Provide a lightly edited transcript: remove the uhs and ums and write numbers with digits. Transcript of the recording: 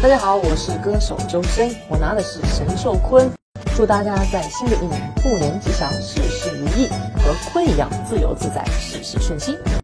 大家好，我是歌手周深，我拿的是神兽坤。祝大家在新的一年兔年吉祥，事事如意，和坤一样自由自在，事事顺心。